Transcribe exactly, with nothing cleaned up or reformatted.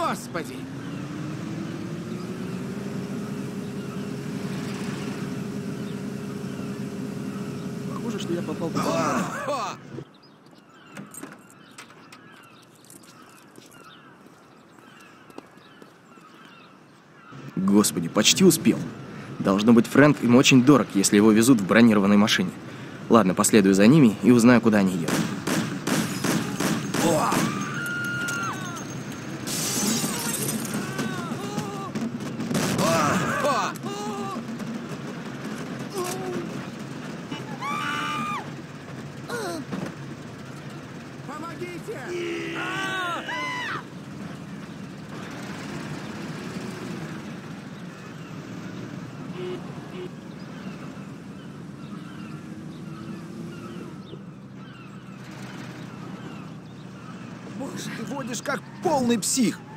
Господи! Похоже, что я попал в... Господи, почти успел. Должно быть, Фрэнк им очень дорог, если его везут в бронированной машине. Ладно, последую за ними и узнаю, куда они едут. Ты водишь как полный псих.